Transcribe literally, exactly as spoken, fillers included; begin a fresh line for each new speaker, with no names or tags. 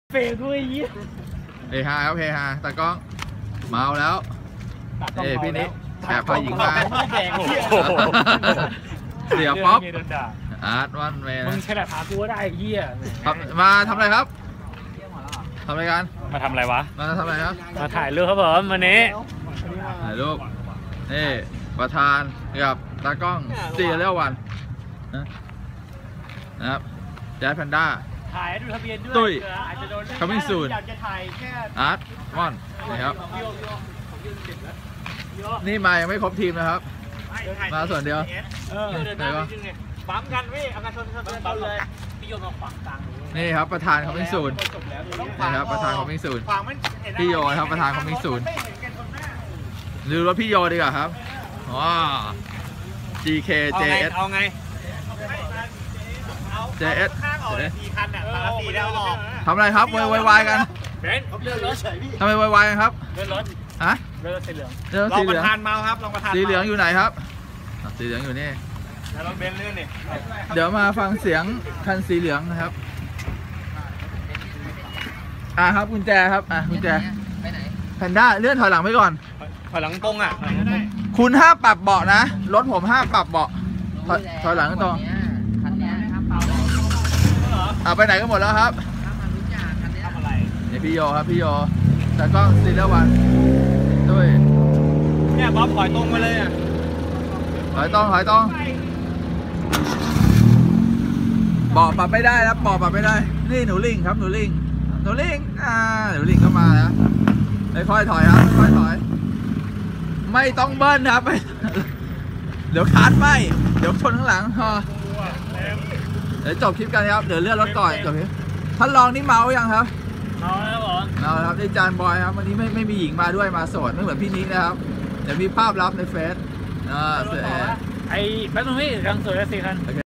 เฟรด้วยยี่
เฮฮาครับเฮฮาตากล้องเมาแล้วเอ้พี่นิดแอบพาหญิงมาเสียป๊อปอาร์ตวันเมย์
มึงใช้หลักฐานกูก็ได้เหี้ย
มาทำอะไรครับทำอะไรกัน
มาทำอะไรวะ
มาทำอะไรครับ
มาถ่ายรูปครับผมวันนี้
ถ่ายรูปนี่ประธานกับตากล้องสี่เลี้ยววันนะครับแจ๊สแพนด้า
ถ่ายดูทะเบียนด้วย
ตุ้ย
อาจจะโดน
คามิ่งซูน
อยากจะถ่ายแค่
อาร์ตมอนนะครับนี่มายังไม่ครบทีมนะครับมาส่วนเดียว
เออเดินหน้าจริงๆปั๊มกันพี่เอากันชนชนปั๊มเลยพี่โยมาขวางกลาง
นี่ครับประธานคามิ่งซูนนี่ครับประธานคามิ่งซูนพี่โยครับประธานคามิ่งซูนหรือว่าพี่โยดีกว่าครับอ๋อ จี เค เจ เอส
เอาไง
เจ เอส
สี่คันอ่ะตาสีแล้วออก
ทำอะไรครับวายวายกัน
เบนเลื่อนรถ
ทำไมวายวายกันครับ
เลื่อนรถ
ฮะ
เลื่อนสีเหลือง
เลื่อนสีเหลือง
ลองประธานเมาครับลองประธาน
สีเหลืองอยู่ไหนครับสีเหลืองอยู่นี่
แล้วรถเบนเลื่อนนี่
เดี๋ยวมาฟังเสียงคันสีเหลืองนะครับอ่าครับกุญแจครับอ่ะกุญแจแพนด้าเลื่อนถอยหลังไปก่อน
ถอยหลังตรงอ่ะ
คุณห้ามปรับเบาะนะรถผมห้ามปรับเบาะถอยหลังตรงอ่าไปไหนก็หมดแล้วครับนี่พี่โยครับพี่โยแต่ก็ซีเรียลวันด้วย
เนี่ยบ๊อบถอยตรงมาเลยอ่ะ
ถอยตรงถอยตรงเบาะปรับไม่ได้ครับเบาะปรับไม่ได้นี่หนูลิงครับหนูลิงหนูลิงอ่าหนูลิงเข้ามาแล้วค่อยๆถอยครับค่อยๆถอยไม่ต้องเบิ้ลครับเดี๋ยวคาร์ดไหมเดี๋ยวชนข้างหลังพอเดี๋ยวจบคลิปกันครับเดี๋ยวเลื่อนรถก่อนจบคลิปท่านรองนี่เมายังครับ
เมาแล้วเหรอ
เมาครับนี่จานบอยครับวันนี้ไม่ไม่มีหญิงมาด้วยมาโสดไม่เหมือนพี่นิกนะครับเดี๋ยวมีภาพลับในเฟซอ่าเสือ
ไอ้แป๊บนึงพี่กำลังสวยแล้วสิคัน